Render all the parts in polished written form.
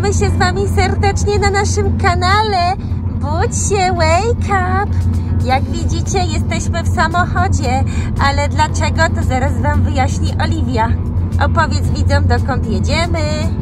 Witamy się z Wami serdecznie na naszym kanale. Budź się, wake up! Jak widzicie, jesteśmy w samochodzie, ale dlaczego, to zaraz Wam wyjaśni Oliwia. Opowiedz widzom, dokąd jedziemy.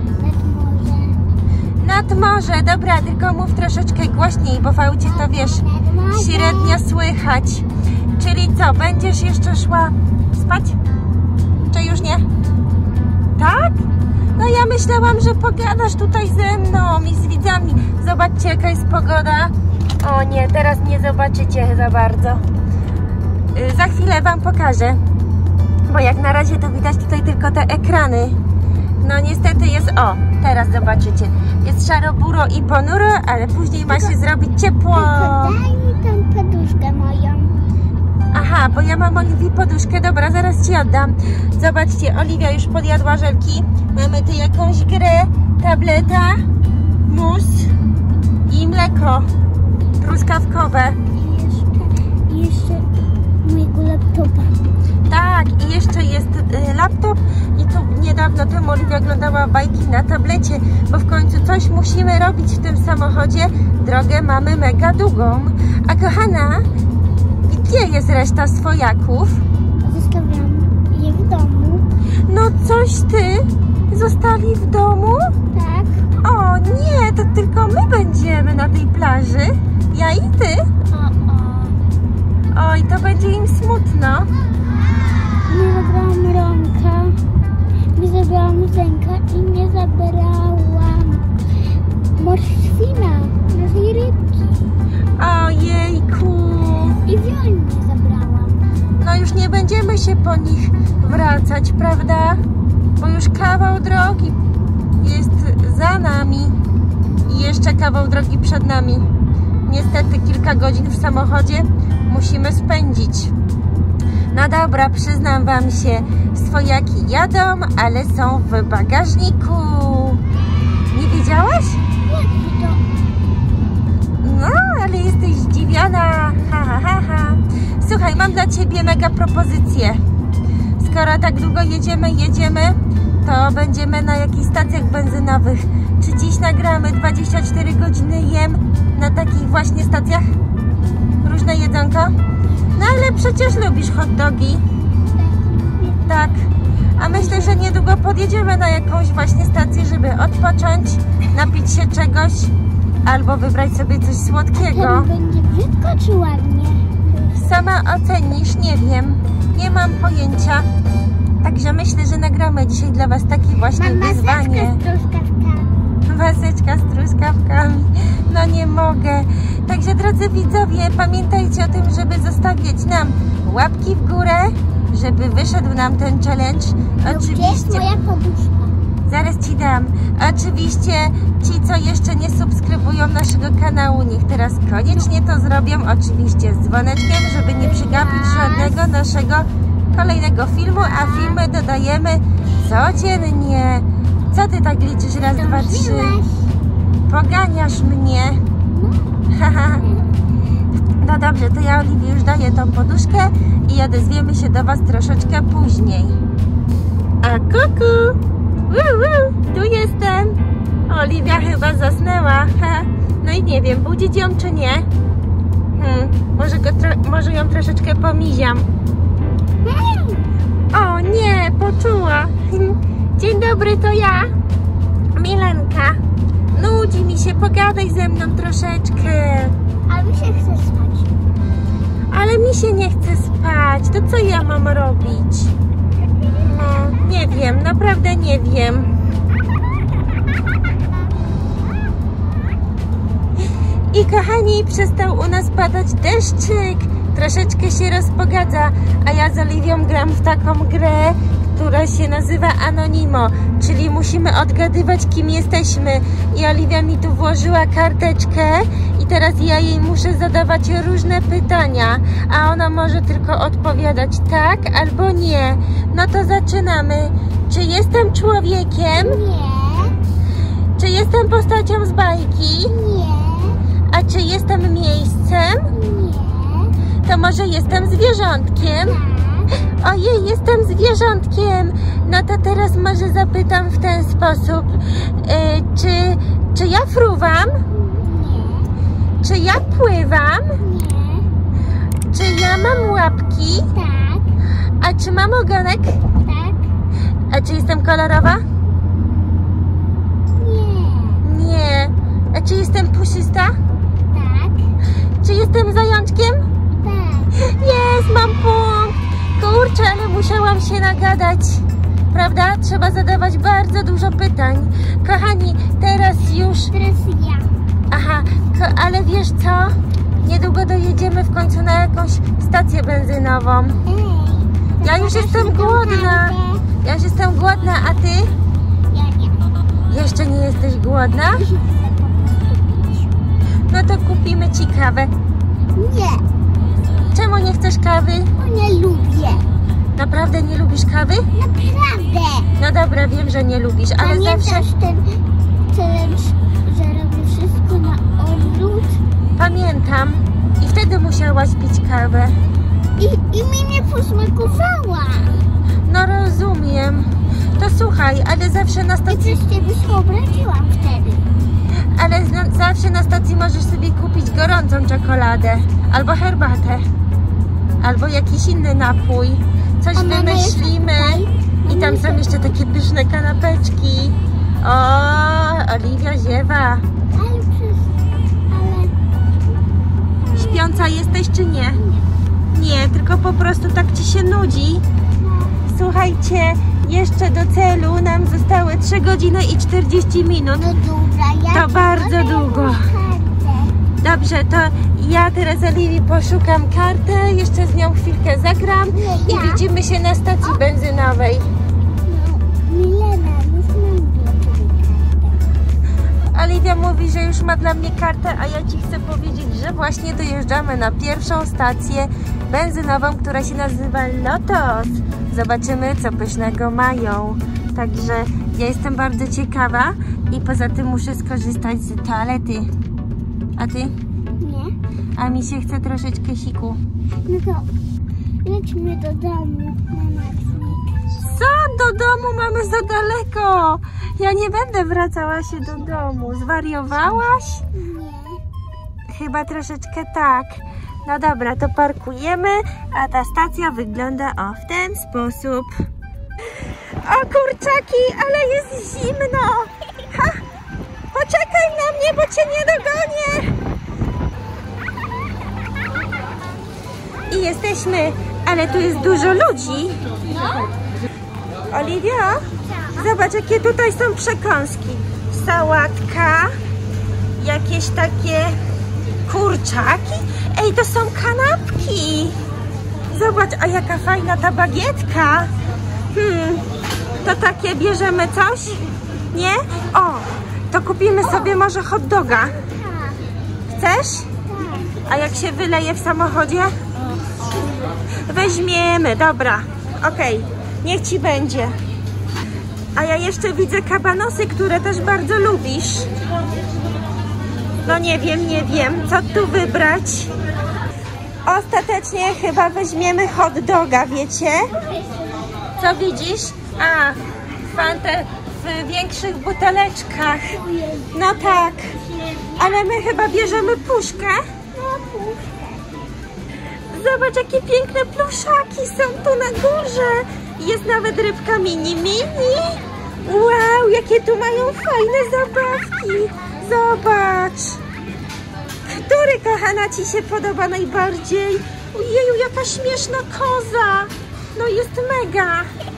Nad morze. Dobra, tylko mów troszeczkę głośniej, bo w aucie to wiesz, średnio słychać. Czyli co, będziesz jeszcze szła spać? Czy już nie? Tak? No ja myślałam, że pogadasz tutaj ze mną i z widzami. Zobaczcie, jaka jest pogoda. O nie, teraz nie zobaczycie za bardzo. Za chwilę Wam pokażę. Bo jak na razie to widać tutaj tylko te ekrany. No niestety jest, o, teraz zobaczycie. Jest szaro-buro i ponuro, ale później ma się zrobić ciepło. Daj mi tą poduszkę moją. Aha, bo ja mam Oliwii poduszkę. Dobra, zaraz Ci oddam. Zobaczcie, Oliwia już podjadła żelki. Mamy tu jakąś grę, tableta, mus i mleko truskawkowe. I jeszcze mojego laptopa. Tak, i jeszcze jest laptop. I tu niedawno temu Oliwia oglądała bajki na tablecie, bo w końcu coś musimy robić w tym samochodzie. Drogę mamy mega długą. A kochana, gdzie jest reszta swojaków? Zostawiam je w domu. No coś ty? Zostali w domu? Tak. O nie, to tylko my będziemy na tej plaży. Ja i ty? Oj, to będzie im smutno. Nie zabrałam Romka, nie zabrałam Zenka i nie zabrałam morświna, naszej rybki. Ojejku. I Wioli nie zabrałam. No już nie będziemy się po nich wracać, prawda? Bo już kawał drogi jest za nami i jeszcze kawał drogi przed nami. Niestety kilka godzin w samochodzie musimy spędzić. No dobra, przyznam Wam się, swojaki jadą, ale są w bagażniku. Nie wiedziałaś? Jak to? No, ale jesteś zdziwiona. Ha, ha, ha, ha. Słuchaj, mam dla Ciebie mega propozycję. Skoro tak długo jedziemy, to będziemy na jakichś stacjach benzynowych. Czy dziś nagramy 24 godziny jem na takich właśnie stacjach? Różne jedzonko? No ale przecież lubisz hot dogi. Tak. A myślę, że niedługo podjedziemy na jakąś właśnie stację, żeby odpocząć, napić się czegoś albo wybrać sobie coś słodkiego. Ten będzie brzydko czy ładnie? Sama ocenisz, nie wiem. Nie mam pojęcia. Także myślę, że nagramy dzisiaj dla Was takie właśnie wyzwanie. Z truskawkami. Maseczka z truskawkami. No nie mogę. Także drodzy widzowie, pamiętajcie o tym, żeby zostawiać nam łapki w górę, żeby wyszedł nam ten challenge. Gdzie jest moja poduszka? Zaraz Ci dam. Oczywiście ci, co jeszcze nie subskrybują naszego kanału, niech teraz koniecznie to zrobią. Oczywiście z dzwoneczkiem, żeby nie przegapić żadnego naszego kolejnego filmu, a filmy dodajemy codziennie. Co Ty tak liczysz? Raz, dwa, trzy. Poganiasz mnie. No dobrze, to ja Oliwii już daję tą poduszkę i odezwiemy się do Was troszeczkę później. A kuku! Tu jestem. Oliwia chyba zasnęła. No i nie wiem, budzić ją czy nie? Może ją troszeczkę pomiziam. O nie, poczuła. Dzień dobry, to ja, Milenka. Nudzi mi się, pogadaj ze mną troszeczkę. Ale mi się chce spać. Ale mi się nie chce spać. To co ja mam robić? No, nie wiem, naprawdę nie wiem. I kochani, przestał u nas padać deszczyk. Troszeczkę się rozpogadza, a ja z Oliwią gram w taką grę, która się nazywa Anonimo, czyli musimy odgadywać, kim jesteśmy. I Oliwia mi tu włożyła karteczkę i teraz ja jej muszę zadawać różne pytania, a ona może tylko odpowiadać tak albo nie. No to zaczynamy. Czy jestem człowiekiem? Nie. Czy jestem postacią z bajki? Nie. A czy jestem miejscem? Nie. To może jestem zwierzątkiem? Tak. Ojej, jestem zwierzątkiem. No to teraz może zapytam w ten sposób. Czy ja fruwam? Nie. Czy ja pływam? Nie. Czy ja mam łapki? Tak. A czy mam ogonek? Tak. A czy jestem kolorowa? Nie. Nie. A czy jestem puszysta? Tak. Czy jestem zajączkiem? Tak. Jest, mam punkt. Kurczę, ale musiałam się nagadać. Prawda? Trzeba zadawać bardzo dużo pytań. Kochani, teraz już... Teraz ja. Aha, ale wiesz co? Niedługo dojedziemy w końcu na jakąś stację benzynową. Ej. Ja już jestem głodna. Ja już jestem głodna, a ty? Ja nie. Jeszcze nie jesteś głodna? No to kupimy ci kawę. Nie. Czemu nie chcesz kawy? Bo nie lubię. Naprawdę nie lubisz kawy? Naprawdę. No dobra, wiem, że nie lubisz, ale Pamiętasz zawsze... ten challenge, że robię wszystko na odwrót? Pamiętam. I wtedy musiałaś pić kawę. I mi nie posmakowała. No rozumiem. To słuchaj, ale zawsze na I stacji... przez ciebie się obraziłam wtedy. Ale zawsze na stacji możesz sobie kupić gorącą czekoladę. Albo herbatę. Albo jakiś inny napój. Coś A mama wymyślimy. jest tutaj? I tam są jeszcze takie pyszne kanapeczki. O, Oliwia ziewa. Ale Śpiąca jesteś czy nie? Nie, tylko po prostu tak ci się nudzi. Słuchajcie, jeszcze do celu nam zostały 3 godziny i 40 minut. no dobra, ja To bardzo długo. Dobrze, to ja teraz Oliwii poszukam kartę, jeszcze z nią chwilkę zagram i Ja? widzimy się na stacji benzynowej. No, Milena, już mam dla ciebie kartę. Oliwia mówi, że już ma dla mnie kartę, a ja ci chcę powiedzieć, że właśnie dojeżdżamy na pierwszą stację benzynową, która się nazywa Lotos. Zobaczymy, co pysznego mają. Także ja jestem bardzo ciekawa i poza tym muszę skorzystać z toalety. A ty? Nie? A mi się chce troszeczkę siku. No to lećmy do domu na nocnik. Co? Do domu mamy za daleko. Ja nie będę wracała się do domu. Zwariowałaś? Nie. Chyba troszeczkę tak. No dobra, to parkujemy, a ta stacja wygląda w ten sposób. O kurczaki, ale jest zimno. Ha, poczekaj na mnie, bo cię nie dogonię. I jesteśmy, ale tu jest dużo ludzi. Oliwia, zobacz, jakie tutaj są przekąski. Sałatka, jakieś takie kurczaki. Ej, to są kanapki. Zobacz, a jaka fajna ta bagietka. To takie bierzemy coś? Nie? O, to kupimy sobie może hot doga. Chcesz? A jak się wyleje w samochodzie? Weźmiemy, dobra. Okej, niech ci będzie. A ja jeszcze widzę kabanosy, które też bardzo lubisz. No nie wiem, co tu wybrać. Ostatecznie chyba weźmiemy hot doga, wiecie? Co widzisz? A, fantę w większych buteleczkach. No tak, ale my chyba bierzemy puszkę. Zobacz, jakie piękne pluszaki są tu na górze. Jest nawet rybka mini. Wow, jakie tu mają fajne zabawki. Zobacz. Który, kochana, ci się podoba najbardziej? Ojeju, jaka śmieszna koza. No jest mega.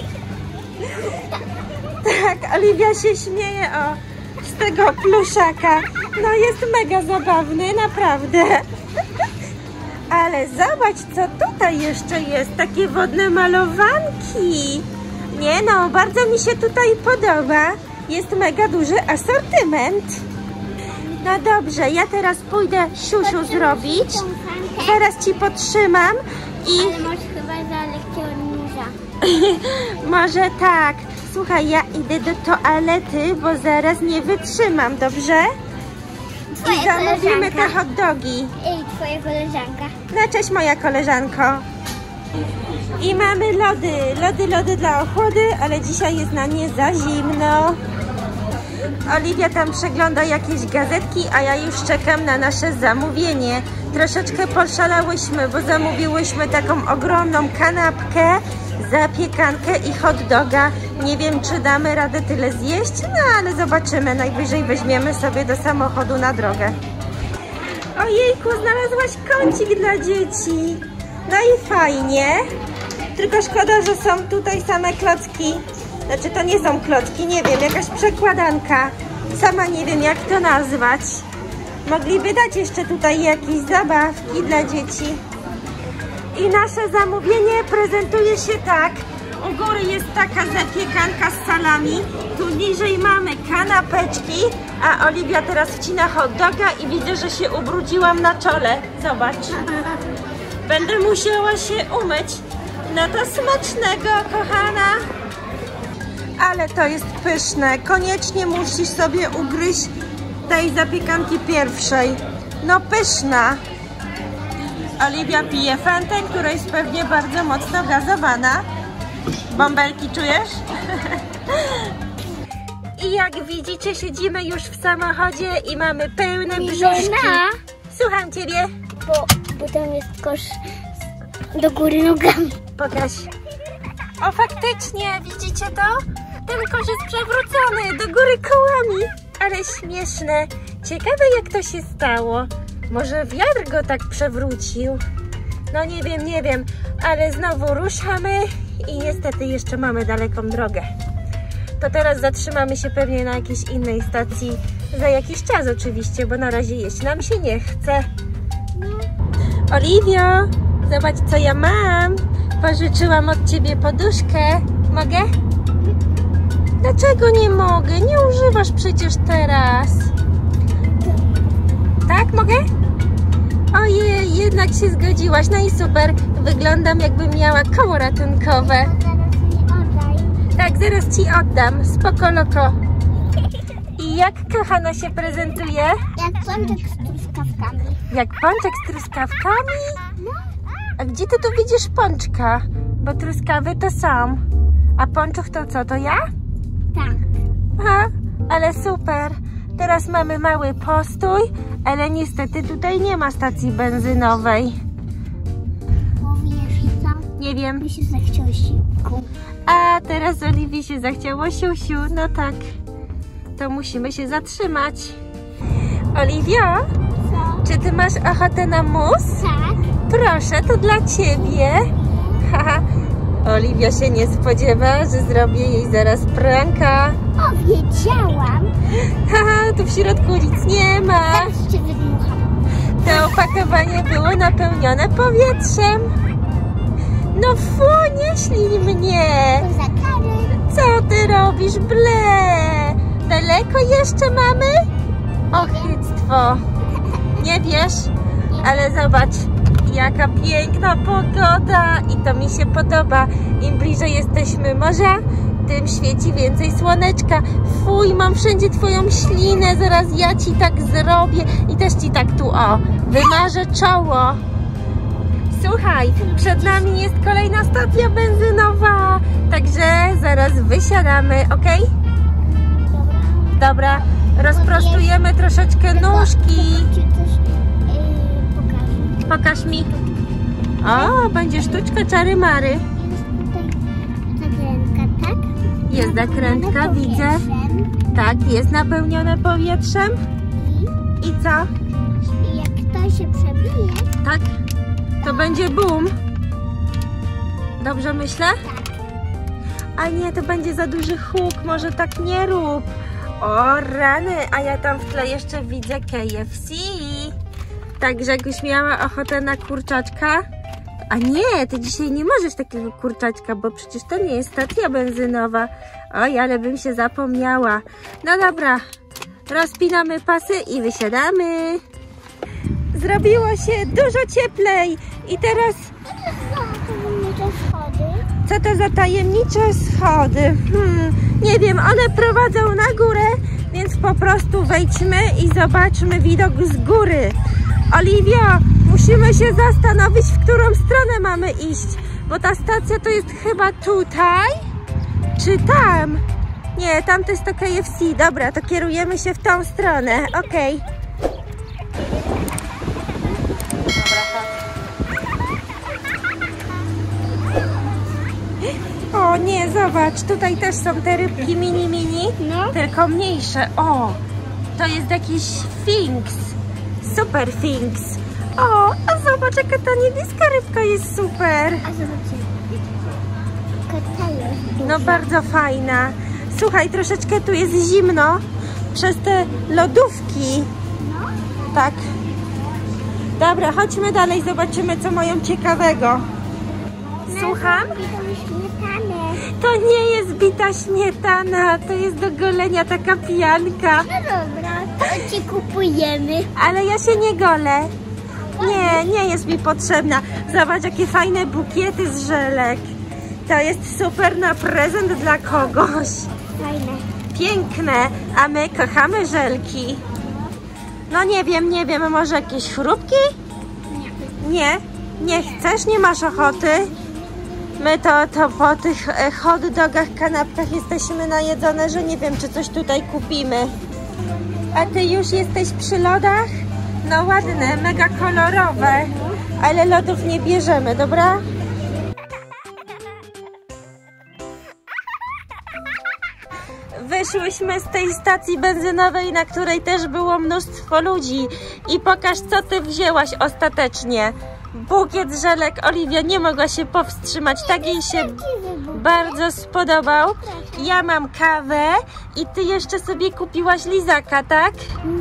Tak, Oliwia się śmieje z tego pluszaka. No jest mega zabawny, naprawdę. Ale zobacz, co tutaj jeszcze jest. Takie wodne malowanki. Nie no, bardzo mi się tutaj podoba. Jest mega duży asortyment. No dobrze, ja teraz pójdę siusiu zrobić. Zaraz ci potrzymam i... Ale masz chyba za lekkie od murza. Może tak. Słuchaj, ja idę do toalety, bo zaraz nie wytrzymam, dobrze? I zamówimy te hot dogi. Ej, twoja koleżanka. No cześć, moja koleżanko. I mamy lody. Lody dla ochłody, ale dzisiaj jest na nie za zimno. Oliwia tam przegląda jakieś gazetki, a ja już czekam na nasze zamówienie. Troszeczkę poszalałyśmy, bo zamówiłyśmy taką ogromną kanapkę, zapiekankę i hot doga. Nie wiem, czy damy radę tyle zjeść, no ale zobaczymy. Najwyżej weźmiemy sobie do samochodu na drogę. Ojejku, znalazłaś kącik dla dzieci. No i fajnie. Tylko szkoda, że są tutaj same klocki. Znaczy to nie są klocki, nie wiem, jakaś przekładanka. Sama nie wiem, jak to nazwać. Mogliby dać jeszcze tutaj jakieś zabawki dla dzieci. I nasze zamówienie prezentuje się tak. U góry jest taka zapiekanka z salami. Tu niżej mamy kanapeczki. A Oliwia teraz wcina hot doga i widzę, że się ubrudziłam na czole. Zobacz. Będę musiała się umyć. No to smacznego, kochana. Ale to jest pyszne. Koniecznie musisz sobie ugryźć tej zapiekanki pierwszej. No pyszna. Oliwia pije fantę, która jest pewnie bardzo mocno gazowana. Bąbelki czujesz? I jak widzicie, siedzimy już w samochodzie i mamy pełne brzuszki. Słucham ciebie. Bo tam jest kosz do góry nogami. Pokaż. O, faktycznie, widzicie to? Ten kosz jest przewrócony do góry kołami. Ale śmieszne. Ciekawe, jak to się stało. Może wiatr go tak przewrócił. No nie wiem, ale znowu ruszamy i niestety jeszcze mamy daleką drogę. To teraz zatrzymamy się pewnie na jakiejś innej stacji za jakiś czas oczywiście, bo na razie jeść nam się nie chce. Oliwio, zobacz, co ja mam. Pożyczyłam od ciebie poduszkę. Mogę? Dlaczego nie mogę? Nie używasz przecież teraz. Tak, mogę? Ojej, jednak się zgodziłaś. No i super. Wyglądam, jakbym miała koło ratunkowe. Tak, zaraz ci oddam. Spoko, loko. I jak, kochana, się prezentuje? Jak pączek z truskawkami. Jak pączek z truskawkami? A gdzie ty tu widzisz pączka? Bo truskawy to są. A pączuch to co, to ja? Tak. Aha, ale super. Teraz mamy mały postój, ale niestety tutaj nie ma stacji benzynowej. Bo wiesz co? Nie wiem. Mi się zachciało siku. A teraz Oliwii się zachciało siusiu. No tak. To musimy się zatrzymać. Oliwio, Co? czy ty masz ochotę na mus? Tak. Proszę, to dla ciebie. Haha. Oliwia się nie spodziewa, że zrobię jej zaraz pranka. O, wiedziałam. Haha, tu w środku nic nie ma. Teraz cię wydmucham. To opakowanie było napełnione powietrzem. No fu, nie ślij mnie. To za karę. Co ty robisz, ble? Daleko jeszcze mamy? Ochyctwo. Nie wiesz? Ale zobacz, jaka piękna pogoda i to mi się podoba. Im bliżej jesteśmy morza, tym świeci więcej słoneczka. Fuj, mam wszędzie twoją ślinę, zaraz ja ci tak zrobię i też ci tak tu, o, wymarzę czoło. Słuchaj, przed nami jest kolejna stacja benzynowa, także zaraz wysiadamy, ok? Dobra, rozprostujemy troszeczkę nóżki. Ci coś pokażę. Pokaż mi. O, będzie sztuczka czary-mary. Jest tutaj zakrętka, tak? Jest zakrętka, widzę. Tak, jest napełnione powietrzem. I co? I jak to się przebije, Tak, to będzie boom. Dobrze myślę? A nie, to będzie za duży huk, może tak nie rób. O rany, a ja tam w tle jeszcze widzę KFC. Tak, Grzegorz miała ochotę na kurczaczka. A nie, ty dzisiaj nie możesz takiego kurczaczka, bo przecież to nie jest stacja benzynowa. Oj, ale bym się zapomniała. No dobra, rozpinamy pasy i wysiadamy. Zrobiło się dużo cieplej i teraz... Co to za tajemnicze schody? Nie wiem, one prowadzą na górę, więc po prostu wejdźmy i zobaczmy widok z góry. Oliwia, musimy się zastanowić, w którą stronę mamy iść, Bo ta stacja to jest chyba tutaj, czy tam? Nie, tam to jest to KFC. Dobra, to kierujemy się w tą stronę. Okej. O nie, zobacz, tutaj też są te rybki mini, No. tylko mniejsze. O, to jest jakiś Finks, super Finks. O, a zobacz, jaka ta niebieska rybka jest super. A zobaczcie. Kota jest duża. No bardzo fajna. Słuchaj, troszeczkę tu jest zimno przez te lodówki. No. Tak. Dobra, chodźmy dalej, zobaczymy, co mają ciekawego. Słucham? To nie jest bita śmietana, to jest do golenia taka pijanka. No dobra, to ci kupujemy. Ale ja się nie golę. Nie, nie jest mi potrzebna. Zobacz, jakie fajne bukiety z żelek. To jest super na prezent dla kogoś. Fajne. Piękne, a my kochamy żelki. No nie wiem, może jakieś chrupki? Nie? Nie chcesz? Nie masz ochoty? My to po tych hot dogach, kanapkach jesteśmy najedzone, że nie wiem, czy coś tutaj kupimy. A ty już jesteś przy lodach? No ładne, mega kolorowe, ale lodów nie bierzemy, dobra? Wyszłyśmy z tej stacji benzynowej, na której też było mnóstwo ludzi. I pokaż, co ty wzięłaś ostatecznie. Bukiet żelek. Oliwia nie mogła się powstrzymać, tak jej się bardzo spodobał. Ja mam kawę i ty jeszcze sobie kupiłaś lizaka, tak?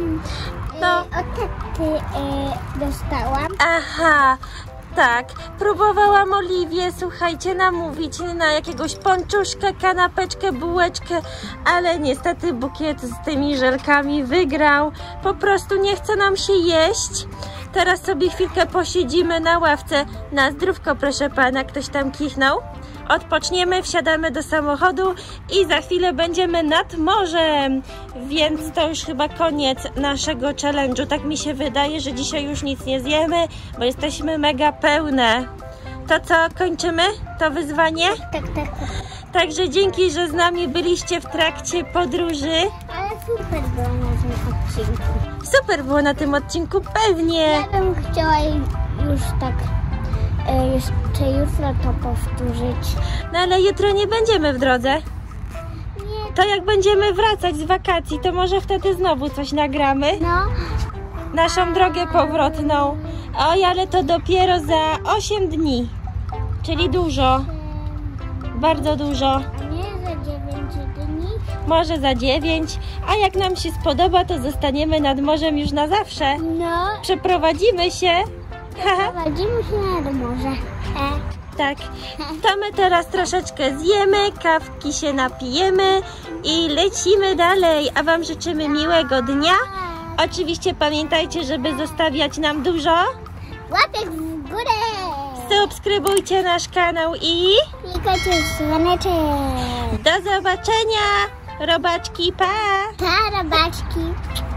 No. Od taty dostałam. Aha, tak. Próbowałam Oliwię, słuchajcie, namówić na jakiegoś ponczuszkę, kanapeczkę, bułeczkę, ale niestety bukiet z tymi żelkami wygrał. Po prostu nie chce nam się jeść. Teraz sobie chwilkę posiedzimy na ławce. Na zdrówko, proszę pana, ktoś tam kichnął. Odpoczniemy, wsiadamy do samochodu i za chwilę będziemy nad morzem. Więc to już chyba koniec naszego challenge'u. Tak mi się wydaje, że dzisiaj już nic nie zjemy, bo jesteśmy mega pełne. To co, kończymy to wyzwanie? Tak. Także dzięki, że z nami byliście w trakcie podróży. Ale super było na tym odcinku. Super było na tym odcinku, pewnie. Ja bym chciała już tak jeszcze jutro to powtórzyć. No ale jutro nie będziemy w drodze. Nie. To jak będziemy wracać z wakacji, to może wtedy znowu coś nagramy. No. Naszą drogę powrotną. Oj, ale to dopiero za 8 dni. Czyli dużo. Bardzo dużo. A nie za 9 dni. Może za 9. A jak nam się spodoba, to zostaniemy nad morzem już na zawsze. No. Przeprowadzimy się. Prowadzimy się nad morze. Tak. To my teraz troszeczkę zjemy, kawki się napijemy i lecimy dalej. A wam życzymy miłego dnia. Oczywiście pamiętajcie, żeby zostawiać nam dużo. Łapek w górę. Subskrybujcie nasz kanał i Klikajcie dzwoneczek. do zobaczenia. Robaczki, pa! Pa, robaczki.